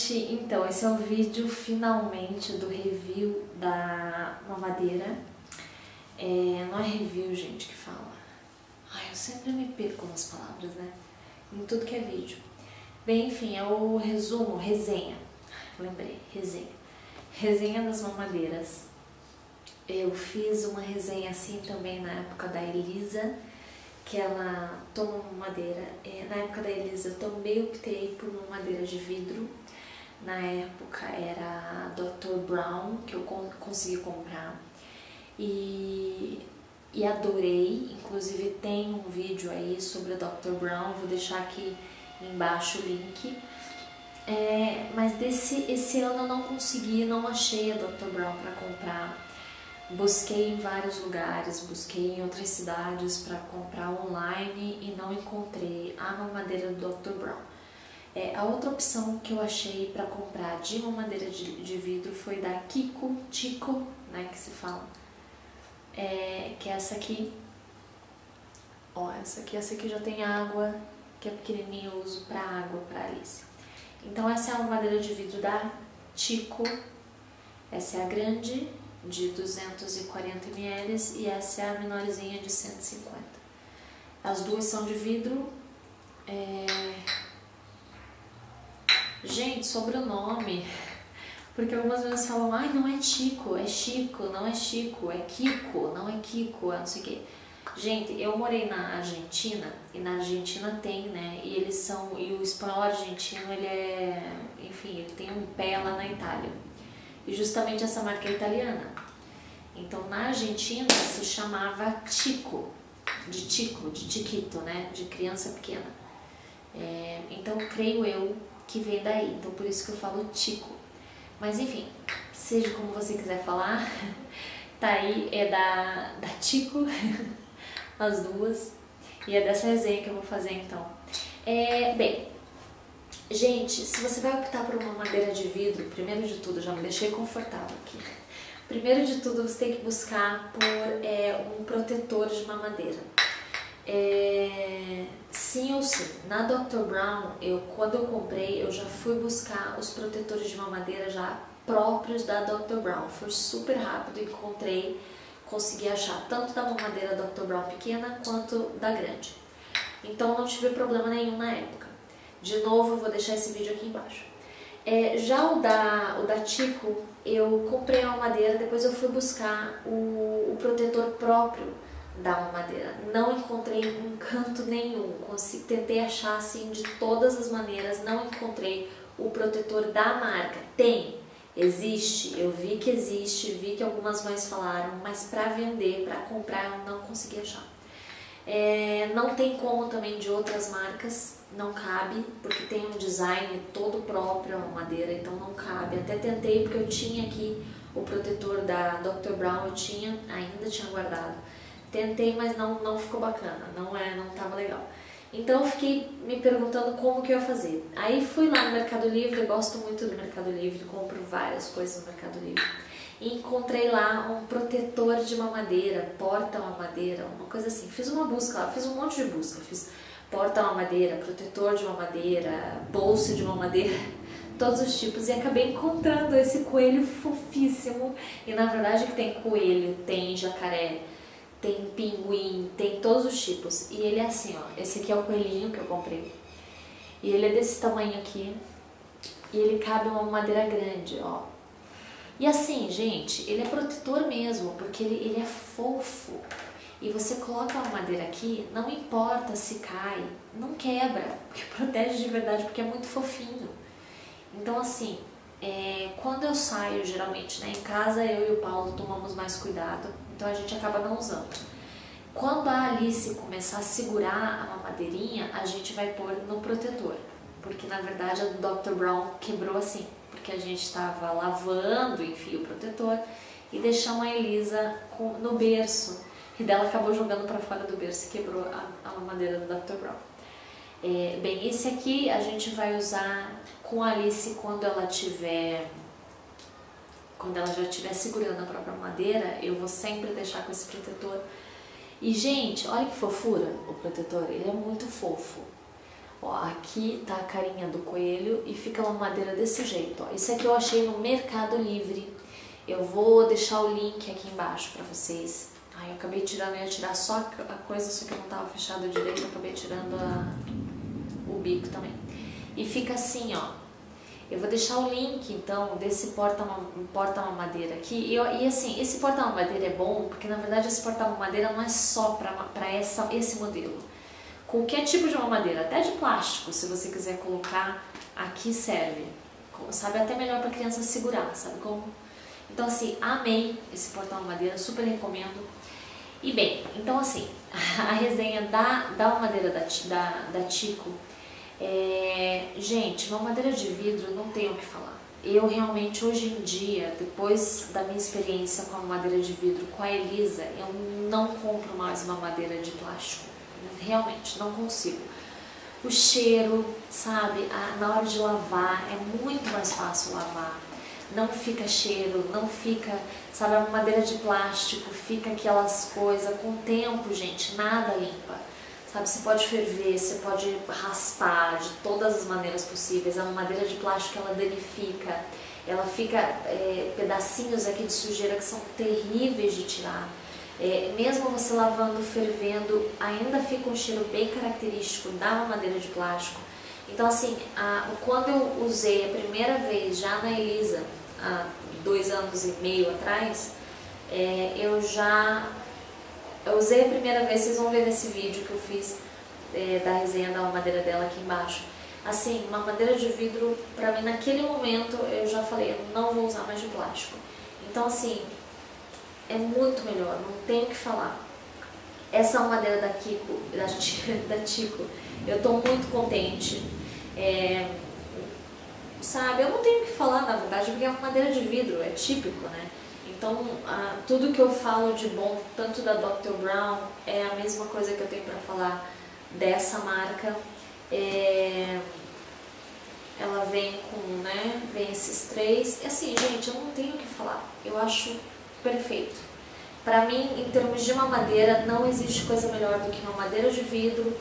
gente, então esse é o vídeo finalmente do review da mamadeira. Não é review, gente, que fala. Ai, eu sempre me perco nas palavras, né? Em tudo que é vídeo. Bem, enfim, é o resumo, resenha. Lembrei, resenha. Resenha das mamadeiras. Eu fiz uma resenha assim também na época da Elisa, que ela toma mamadeira. Na época da Elisa eu também optei por uma mamadeira de vidro. Na época era a Dr. Brown, que eu consegui comprar. E adorei, inclusive tem um vídeo aí sobre a Dr. Brown, vou deixar aqui embaixo o link. Mas esse ano eu não consegui, não achei a Dr. Brown para comprar. Busquei em vários lugares, busquei em outras cidades para comprar online e não encontrei a mamadeira do Dr. Brown. A outra opção que eu achei para comprar de mamadeira de vidro foi da Chico, né, que se fala. Que é essa aqui. Ó, essa aqui já tem água, que é pequenininha, eu uso para água, para Alice. Então essa é a mamadeira de vidro da Chico. Essa é a grande, de 240 ml, e essa é a menorzinha de 150. As duas são de vidro. Gente, sobre o nome, porque algumas vezes falam, ai, não é Chico, é Chico, não é Chico, é Kiko, não é Kiko, é não sei o quê. Gente, eu morei na Argentina, e na Argentina tem, né, e o espanhol argentino, enfim, ele tem um pé lá na Itália. E justamente essa marca é italiana. Então, na Argentina se chamava Chico, de Chiquito, né, de criança pequena. Então, creio eu que vem daí, então por isso que eu falo Chico. Mas enfim, seja como você quiser falar, tá aí, é da Chico, as duas, e é dessa resenha que eu vou fazer então. Bem, gente, se você vai optar por uma madeira de vidro, primeiro de tudo, já me deixei confortável aqui. Primeiro de tudo, você tem que buscar por um protetor de mamadeira. Sim ou sim, na Dr. Brown, quando eu comprei, eu já fui buscar os protetores de mamadeira já próprios da Dr. Brown. Foi super rápido, encontrei, consegui achar tanto da mamadeira Dr. Brown pequena quanto da grande. Então não tive problema nenhum na época. De novo, eu vou deixar esse vídeo aqui embaixo. Já o da Chico, eu comprei uma mamadeira, depois eu fui buscar o protetor próprio da mamadeira. Não encontrei em canto nenhum, tentei achar assim de todas as maneiras, não encontrei o protetor da marca. Existe, eu vi que existe, vi que algumas mães falaram, mas para vender, para comprar, eu não consegui achar. Não tem como também de outras marcas, não cabe, porque tem um design todo próprio a mamadeira, então não cabe. Até tentei, porque eu tinha aqui o protetor da Dr. Brown, ainda tinha guardado. Tentei, mas não ficou bacana, não tava legal. Então eu fiquei me perguntando como que eu ia fazer. Aí fui lá no Mercado Livre, eu gosto muito do Mercado Livre, compro várias coisas no Mercado Livre. E encontrei lá um protetor de mamadeira, porta-mamadeira, uma coisa assim. Fiz uma busca lá, fiz um monte de busca. Fiz porta-mamadeira, protetor de mamadeira, bolsa de mamadeira, todos os tipos. E acabei encontrando esse coelho fofíssimo. E na verdade que tem coelho, tem jacaré, tem pinguim, tem todos os tipos. E ele é assim, ó, esse aqui é o coelhinho que eu comprei. E ele é desse tamanho aqui. E ele cabe uma madeira grande, ó. E assim, gente, ele é protetor mesmo, porque ele é fofo. E você coloca a madeira aqui, não importa se cai, não quebra, porque protege de verdade, porque é muito fofinho. Então assim, quando eu saio, geralmente, né, em casa eu e o Paulo tomamos mais cuidado, então a gente acaba não usando. Quando a Alice começar a segurar a mamadeirinha, a gente vai pôr no protetor, porque na verdade a do Dr. Brown quebrou assim, porque a gente estava lavando, enfim, o protetor, e deixamos a Elisa no berço, e dela acabou jogando para fora do berço e quebrou a mamadeira do Dr. Brown. Bem, esse aqui a gente vai usar com a Alice quando ela já estiver segurando a própria mamadeira, eu vou sempre deixar com esse protetor. E gente, olha que fofura o protetor, ele é muito fofo. Ó, aqui tá a carinha do coelho e fica uma madeira desse jeito, ó. Isso aqui eu achei no Mercado Livre. Eu vou deixar o link aqui embaixo pra vocês. Ai, eu acabei tirando, eu ia tirar só a coisa, só que não tava fechado direito, eu acabei tirando o bico também. E fica assim, ó. Eu vou deixar o link, então, desse porta-mamadeira aqui. E assim, esse porta-mamadeira é bom, porque na verdade esse porta-mamadeira não é só pra esse modelo. Qualquer tipo de mamadeira, até de plástico, se você quiser colocar, aqui serve. Sabe, até melhor pra criança segurar, sabe como? Então assim, amei esse porta-mamadeira, super recomendo. E bem, então assim, a resenha da mamadeira da Tico, gente, mamadeira de vidro não tenho o que falar. Eu realmente, hoje em dia, depois da minha experiência com a mamadeira de vidro com a Elisa, eu não compro mais mamadeira de plástico. Realmente, não consigo. O cheiro, sabe, na hora de lavar, é muito mais fácil lavar. Não fica cheiro, não fica, sabe, a mamadeira de plástico, fica aquelas coisas, com o tempo, gente, nada limpa. Sabe, você pode ferver, você pode raspar de todas as maneiras possíveis. A mamadeira de plástico, ela danifica, ela fica pedacinhos aqui de sujeira que são terríveis de tirar. Mesmo você lavando, fervendo, ainda fica um cheiro bem característico da mamadeira de plástico. Então assim, quando eu usei a primeira vez já na Elisa, há 2 anos e meio atrás, eu usei a primeira vez, vocês vão ver nesse vídeo que eu fiz da resenha da mamadeira dela aqui embaixo. Assim, mamadeira de vidro, pra mim naquele momento eu já falei, eu não vou usar mais de plástico. Então assim, é muito melhor, não tenho o que falar. Essa mamadeira da Tico, eu tô muito contente. Sabe, eu não tenho o que falar na verdade, porque é uma madeira de vidro, é típico, né? Então, tudo que eu falo de bom, tanto da Dr. Brown, é a mesma coisa que eu tenho pra falar dessa marca. Ela vem com, né, vem esses 3. E assim, gente, eu não tenho o que falar. Eu acho perfeito. Pra mim, em termos de mamadeira, não existe coisa melhor do que uma madeira de vidro.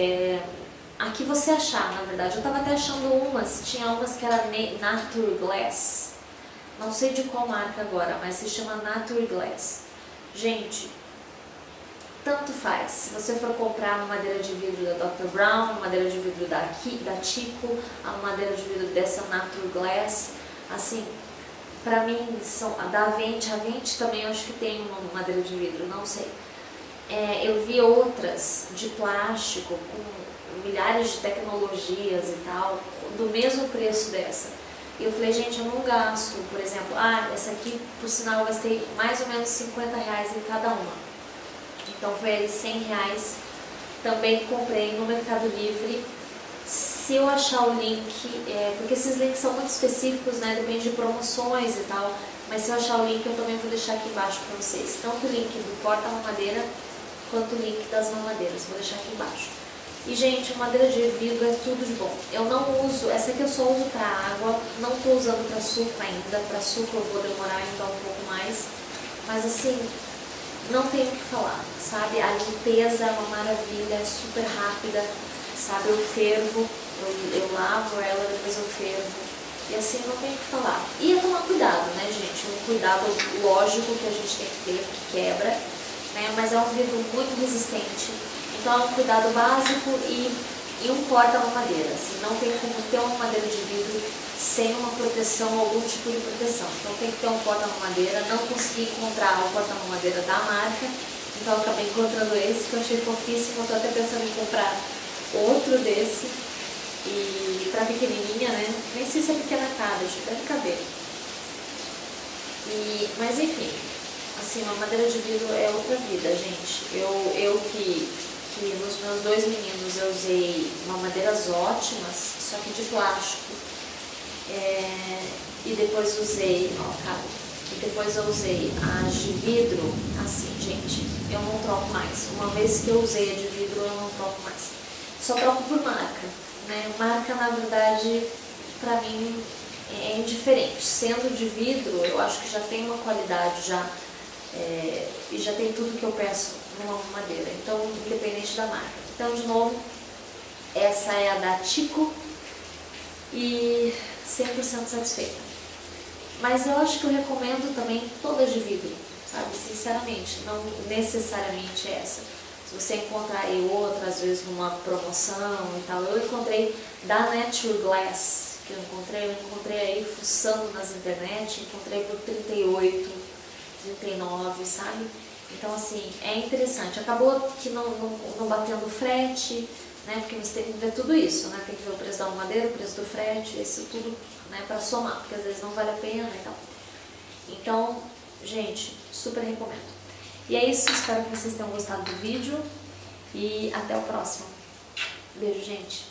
A que você achar, na verdade. Eu tava até achando tinha umas que era Naturglass. Não sei de qual marca agora, mas se chama Naturglass. Gente, tanto faz. Se você for comprar uma madeira de vidro da Dr. Brown, uma madeira de vidro da Tico, a madeira de vidro dessa Naturglass, assim, pra mim, a da Avente, também eu acho que tem uma madeira de vidro, não sei. Eu vi outras de plástico, com milhares de tecnologias e tal, do mesmo preço dessa. E eu falei, gente, eu não gasto, por exemplo, essa aqui, por sinal, eu gastei mais ou menos R$50 em cada uma. Então foi aí R$100. Também comprei no Mercado Livre. Se eu achar o link, porque esses links são muito específicos, né, depende de promoções e tal, mas se eu achar o link eu também vou deixar aqui embaixo pra vocês. Tanto o link do porta-mamadeira, quanto o link das mamadeiras, vou deixar aqui embaixo. E gente, madeira de vidro é tudo de bom. Eu não uso, essa aqui eu só uso pra água, não tô usando pra suco ainda. Pra suco eu vou demorar então um pouco mais. Mas assim, não tenho o que falar, sabe? A limpeza é uma maravilha, é super rápida, sabe? Eu fervo, eu lavo ela, depois eu fervo. E assim, não tenho o que falar. E é tomar cuidado, né, gente? Um cuidado lógico que a gente tem que ter, porque quebra, né? Mas é um vidro muito resistente. Então é um cuidado básico e um porta-mamadeira. Assim, não tem como ter uma madeira de vidro sem uma proteção, algum tipo de proteção. Então tem que ter um porta-mamadeira. Não consegui encontrar o porta-mamadeira da marca, então eu acabei encontrando esse, que eu achei fofíssimo. Estou até pensando em comprar outro desse. E pra pequenininha, né? Nem sei se é pequena cara, acho que deve caber. Mas enfim, assim, uma madeira de vidro é outra vida, gente. Eu que nos meus 2 meninos eu usei mamadeiras ótimas, só que de plástico. E depois usei, depois eu usei as de vidro, assim, gente, eu não troco mais. Uma vez que eu usei a de vidro, eu não troco mais. Só troco por marca, né? Marca, na verdade, pra mim é indiferente. Sendo de vidro, eu acho que já tem uma qualidade e já tem tudo que eu peço numa madeira, então independente da marca. Então, de novo, Essa é a da Tico e 100% satisfeita. Mas eu acho que eu recomendo também todas de vidro, sabe? Sinceramente, não necessariamente essa. Se você encontrar aí outra, às vezes numa promoção e tal. Eu encontrei da Nature Glass, que eu encontrei aí fuçando nas internet, encontrei por 38, 39, sabe? Então assim, é interessante. Acabou que não batendo frete, né? Porque você tem que ver tudo isso, né? Tem que ver o preço da madeira, o preço do frete, isso tudo, né? Pra somar, porque às vezes não vale a pena e tal. Então, gente, super recomendo. E é isso, espero que vocês tenham gostado do vídeo e até o próximo. Beijo, gente!